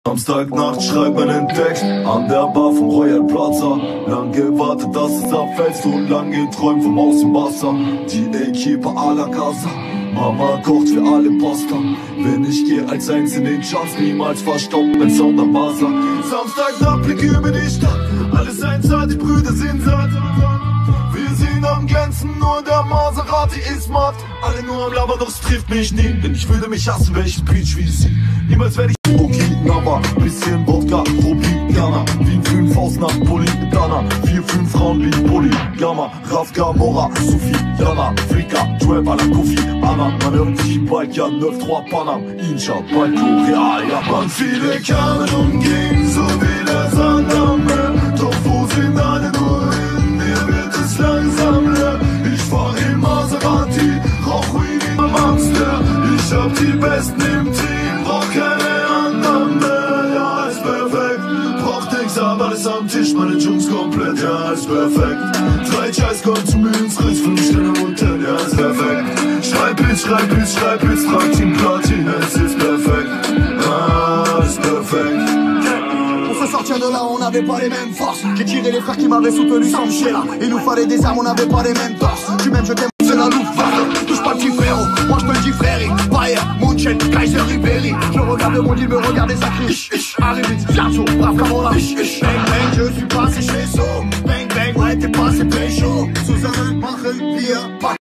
Samstagnacht schreibt einen Text an der Bar vom Royal Plaza. Lang gewartet, dass es abfällt, so lang geträumt vom Haus im Wasser. Die Equipe à la casa, Mama kocht für alle Pasta. Wenn ich gehe als eins in den Charts, niemals verstaubt, mein Sound am Wasser. Samstagnacht, Blick über die Stadt, alles einsat, die Brüder sind satt. Wir sind am Glänzen, nur der Maserati ist matt. Alle nur am Labern, doch es trifft mich nie, denn ich würde mich hassen, welches Beach wie sie. Niemals werde ich aber bisschen Wodka, Tropicana, wie 5 aus nach Polydana, 4-5 Frauen wie Polygama, Raf Gamora, Sophie, Jana, Flika, Trap à la Kofi, Anna, man hört sich bald ja 9-3 Panam, Incha, Balko, Real, ja man. Viele kamen und gingen, so wie der Sand am Meer, doch wo sind alle nur hin, mir wird es langsam leer. Ich fahr im Maserati, rauch Weed im Amster, ich hab die Besten im Team, brauch keine anderen mehr, ja ist perfekt, braucht nix, aber alles am Tisch, meine Jungs komplett, ja ist perfekt. 3 Scheiß kommt zu mir ins Riss, 5 Sterne Hotel, ja ist perfekt. Schreib Hits, trag Team Platin, es ist perfekt, ah, ist perfekt. Pour se sortir de là, on n'avait pas les mêmes forces. J'ai tiré les frères qui m'avaient soutenu sans me là. Il nous fallait des armes, on n'avait pas les mêmes torses. Tu m'aimes, je t'aime, c'est la Luftwaffe. Touche pas le petit frérot, moi je te le dis frère. Bayer, Munchen, Kaiser, Ribéry. Je regarde le monde, il me regarde et ça crie. Arrive vite, Jarzo, brave comme on l'a. Bang bang, je suis passé chez So. Bang bang, ouais t'es passé pécho. Sous un machen wir.